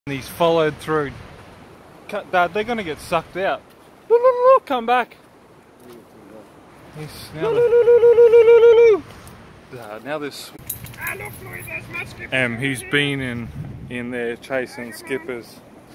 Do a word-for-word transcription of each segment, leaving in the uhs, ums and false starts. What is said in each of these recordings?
And he's followed through. Dad, they're going to get sucked out. Come back. He's now, the, uh, now there's um, he's been in in there chasing skippers.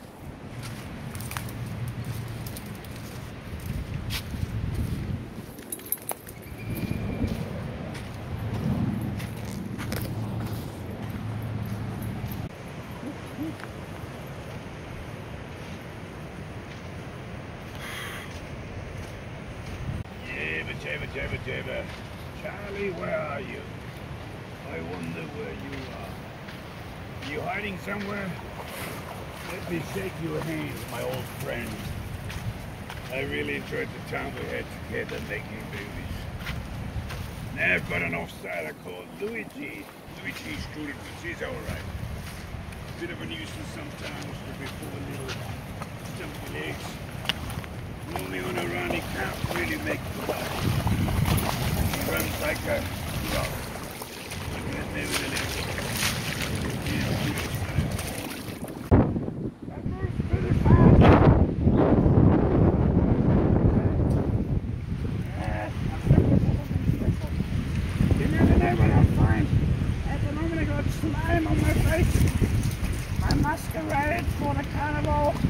Jabba, Jabba, Jabba. Charlie, where are you? I wonder where you are. Are you hiding somewhere? Let me shake your hand, my old friend. I really enjoyed the time we had together making movies. Now I've got an offsider called Luigi. Luigi's good, but she's alright. Bit of a nuisance sometimes with her four little stumpy legs. Only on a run, he can't really make the body. He runs like a rock. Nevertheless, he's good. That moves pretty fast. You never know what I'll find. At the moment I got slime on my face. My masquerade for the carnival.